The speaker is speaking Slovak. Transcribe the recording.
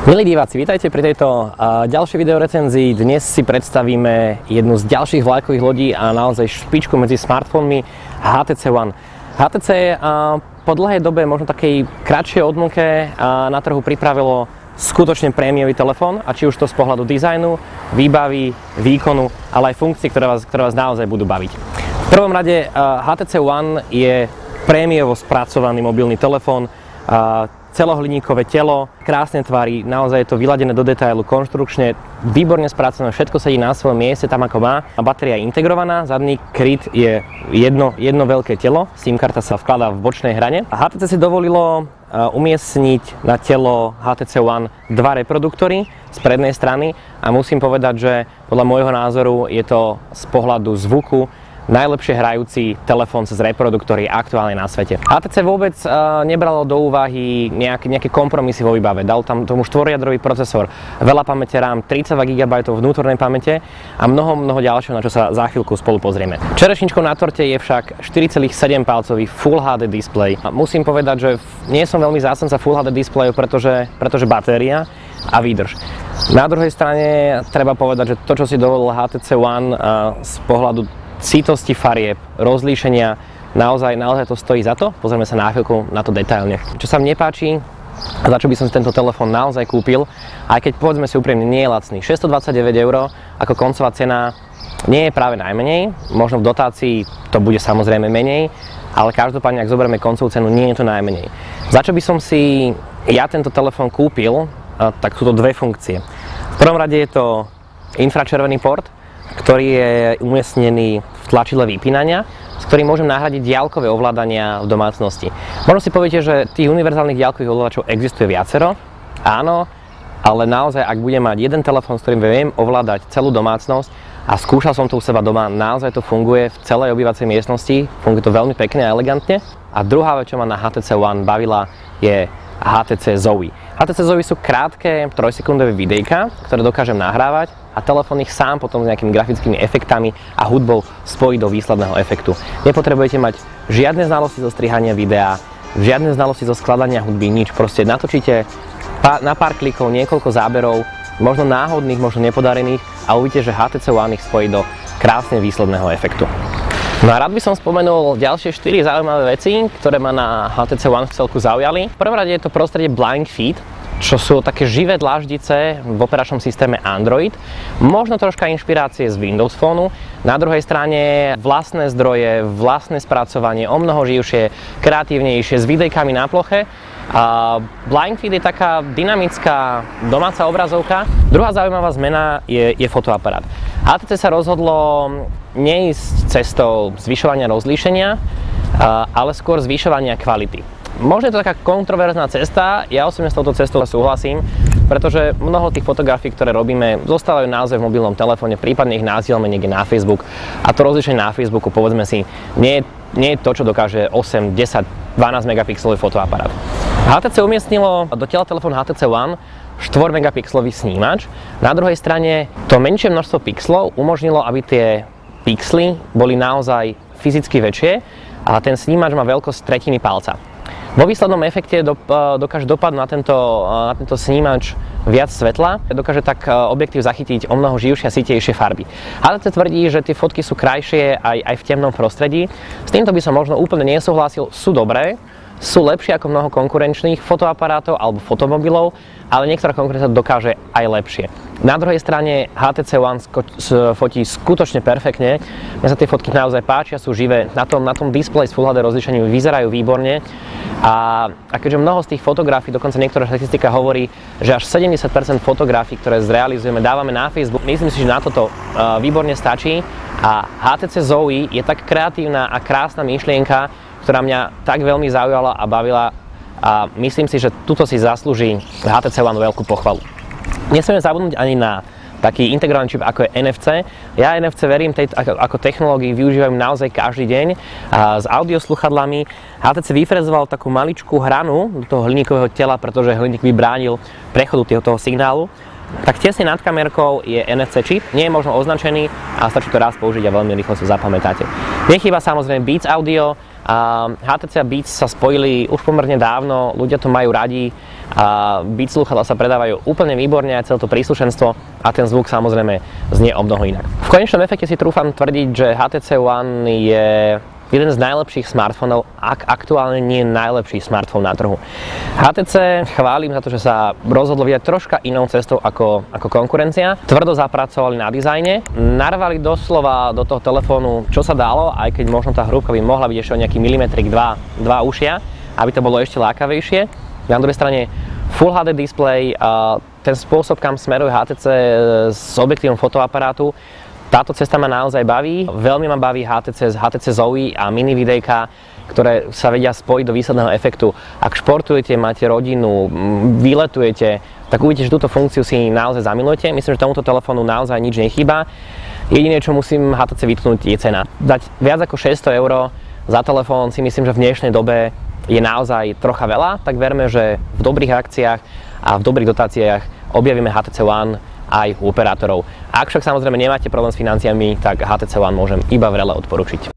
Milí diváci, vítajte pri tejto ďalšej videorecenzii. Dnes si predstavíme jednu z ďalších vlajkových lodí a naozaj špičku medzi smartfónmi HTC One. HTC po dlhej dobe, možno takej kratšej odmlke, na trhu pripravilo skutočne prémiový telefón, a či už to z pohľadu dizajnu, výbavy, výkonu, ale aj funkcií, ktoré vás naozaj budú baviť. V prvom rade HTC One je prémiovo spracovaný mobilný telefón, celohliníkové telo, krásne tvary, naozaj je to vyladené do detailu, konštrukčne, výborne spracované, všetko sedí na svojom mieste tam ako má. A batéria je integrovaná, zadný kryt je jedno veľké telo, SIM karta sa vkladá v bočnej hrane. A HTC si dovolilo umiestniť na telo HTC One dva reproduktory z prednej strany a musím povedať, že podľa môjho názoru je to z pohľadu zvuku najlepšie hrajúci telefón cez reproduktory aktuálne na svete. HTC vôbec nebralo do úvahy nejaké kompromisy vo výbave. Dal tam tomu 4-jadrový procesor, veľa pamäte RAM, 32 GB vnútornej pamäte a mnoho ďalšieho, na čo sa za chvíľku spolu pozrieme. Čerešničkou na torte je však 4,7 palcový Full HD displej. Musím povedať, že nie som veľmi zástanca Full HD displejov, pretože batéria a výdrž. Na druhej strane treba povedať, že to, čo si dovolil HTC One z pohľadu citosti farieb, rozlíšenia, naozaj to stojí za to. Pozrieme sa na chvíľku na to detailne. Čo sa mne nepáči, a za čo by som si tento telefón naozaj kúpil, aj keď povedzme si úprimne, nie je lacný. 629 € ako koncová cena nie je práve najmenej, možno v dotácii to bude samozrejme menej, ale každopádne, ak zoberieme koncovú cenu, nie je to najmenej. Za čo by som si ja tento telefón kúpil, tak sú to dve funkcie. V prvom rade je to infračervený port, ktorý je umiestnený v tlačidle vypínania, s ktorým môžem nahradiť diaľkové ovládania v domácnosti. Možno si poviete, že tých univerzálnych diaľkových ovládačov existuje viacero. Áno, ale naozaj, ak budem mať jeden telefón, s ktorým viem ovládať celú domácnosť a skúšal som to u seba doma, naozaj to funguje v celej obývacej miestnosti, funguje to veľmi pekne a elegantne. A druhá vec, čo ma na HTC One bavila, je HTC Zoe. HTC Zoe sú krátke 3-sekundové videjka, ktoré dokážem nahrávať a telefón ich sám potom s nejakými grafickými efektami a hudbou spojí do výsledného efektu. Nepotrebujete mať žiadne znalosti zo strihania videa, žiadne znalosti zo skladania hudby, nič. Proste natočíte na pár klikov niekoľko záberov, možno náhodných, možno nepodarených a uvidíte, že HTC One ich spojí do krásne výsledného efektu. No a rád by som spomenul ďalšie 4 zaujímavé veci, ktoré ma na HTC One v celku zaujali. V prvom rade je to prostredie Blind Feed, čo sú také živé dláždice v operačnom systéme Android. Možno troška inšpirácie z Windows Phoneu. Na druhej strane vlastné zdroje, vlastné spracovanie, omnoho živšie, kreatívnejšie, s videjkami na ploche. A Blind Feed je taká dynamická domáca obrazovka. Druhá zaujímavá zmena je fotoaparát. HTC sa rozhodlo neísť cestou zvyšovania rozlíšenia, ale skôr zvyšovania kvality. Možno je to taká kontroverzná cesta, ja osobne s touto cestou súhlasím, pretože mnoho tých fotografií, ktoré robíme, zostávajú naozaj v mobilnom telefóne, prípadne ich nasielame niekde na Facebook a to rozlíšenie na Facebooku, povedzme si, nie je to, čo dokáže 8, 10, 12 megapixelový fotoaparát. HTC umiestnilo do tela telefónu HTC One 4 megapixelový snímač. Na druhej strane to menšie množstvo pixlov umožnilo, aby tie pixely boli naozaj fyzicky väčšie a ten snímač má veľkosť tretiny palca. Vo výslednom efekte dokáže dopadnúť na tento snímač viac svetla, dokáže tak objektív zachytiť omnoho živšie a sytejšie farby. HTC tvrdí, že tie fotky sú krajšie aj v temnom prostredí. S týmto by som možno úplne nesúhlasil, sú dobré, sú lepšie ako mnoho konkurenčných fotoaparátov alebo fotomobilov, ale niektorá konkurencia dokáže aj lepšie. Na druhej strane HTC One fotí skutočne perfektne. Mne sa tie fotky naozaj páčia, sú živé. Na tom displeji s Full HD rozlíšením vyzerajú výborne. A keďže mnoho z tých fotografií, dokonca niektorá štatistika hovorí, že až 70% fotografií, ktoré zrealizujeme, dávame na Facebook, myslím si, že na toto výborne stačí. A HTC Zoe je tak kreatívna a krásna myšlienka, ktorá mňa tak veľmi zaujala a bavila a myslím si, že tuto si zaslúži HTC One veľkú pochvalu. Nesmieme zabudnúť ani na taký integrálny čip ako je NFC. Ja NFC verím ako technológii využívam naozaj každý deň a s audiosluchadlami. HTC vyfrezoval takú maličkú hranu do toho hliníkového tela, pretože hliník by bránil prechodu toho signálu. tak tesne nad kamerkou je NFC čip, nie je možno označený a stačí to raz použiť a veľmi rýchlo si zapamätáte. Nechýba samozrejme Beats Audio, HTC a Beats sa spojili už pomerne dávno, ľudia to majú radi a Beats slúchadlá sa predávajú úplne výborne aj celé to príslušenstvo a ten zvuk samozrejme znie o mnoho inak. V konečnom efekte si trúfam tvrdiť, že HTC One je jeden z najlepších smartfónov, ak aktuálne nie najlepší smartfón na trhu. HTC chválim za to, že sa rozhodlo vydať troška inou cestou ako konkurencia. Tvrdo zapracovali na dizajne, narvali doslova do toho telefónu, čo sa dalo, aj keď možno tá hrúbka by mohla byť ešte o nejaký milimetrik, dva ušia, aby to bolo ešte lákavejšie. Na druhej strane Full HD display, ten spôsob, kam smeruje HTC s objektívom fotoaparátu, táto cesta ma naozaj baví. Veľmi ma baví HTC Zoe a mini videjka, ktoré sa vedia spojiť do výsledného efektu. Ak športujete, máte rodinu, vyletujete, tak uvidíte, že túto funkciu si naozaj zamilujete. Myslím, že tomuto telefónu naozaj nič nechýba. Jediné, čo musím HTC vytknúť, je cena. Dať viac ako 600 € za telefón si myslím, že v dnešnej dobe je naozaj trocha veľa, tak verme, že v dobrých akciách a v dobrých dotáciách objavíme HTC One aj u operátorov. Ak však samozrejme nemáte problém s financiami, tak HTC One môžem iba vrele odporučiť.